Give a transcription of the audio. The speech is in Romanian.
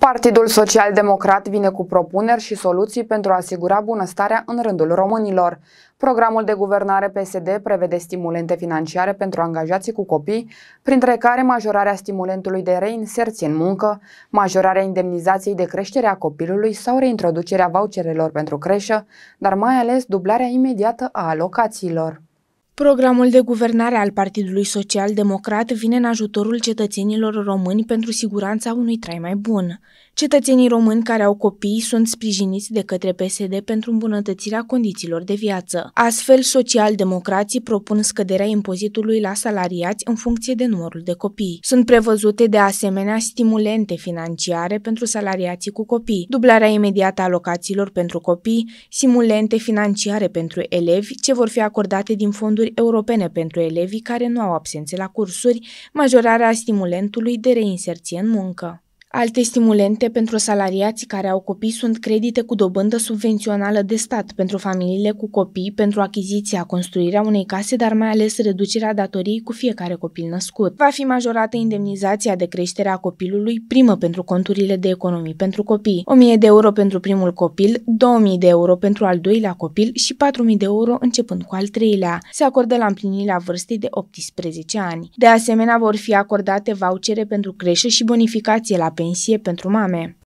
Partidul Social-Democrat vine cu propuneri și soluții pentru a asigura bunăstarea în rândul românilor. Programul de guvernare PSD prevede stimulente financiare pentru angajații cu copii, printre care majorarea stimulentului de reinserție în muncă, majorarea indemnizației de creștere a copilului sau reintroducerea voucherelor pentru creșă, dar mai ales dublarea imediată a alocațiilor. Programul de guvernare al Partidului Social-Democrat vine în ajutorul cetățenilor români pentru siguranța unui trai mai bun. Cetățenii români care au copii sunt sprijiniți de către PSD pentru îmbunătățirea condițiilor de viață. Astfel, social-democrații propun scăderea impozitului la salariați în funcție de numărul de copii. Sunt prevăzute de asemenea stimulente financiare pentru salariații cu copii, dublarea imediată a alocațiilor pentru copii, stimulente financiare pentru elevi, ce vor fi acordate din fonduri europene pentru elevii care nu au absențe la cursuri, majorarea stimulentului de reinserție în muncă. Alte stimulente pentru salariații care au copii sunt credite cu dobândă subvențională de stat pentru familiile cu copii, pentru achiziția, construirea unei case, dar mai ales reducerea datoriei cu fiecare copil născut. Va fi majorată indemnizația de creștere a copilului, primă pentru conturile de economii pentru copii, 1.000 de euro pentru primul copil, 2.000 de euro pentru al doilea copil și 4.000 de euro începând cu al treilea. Se acordă la împlinirea vârstei de 18 ani. De asemenea, vor fi acordate vouchere pentru creșă și bonificație la pensie pentru mame.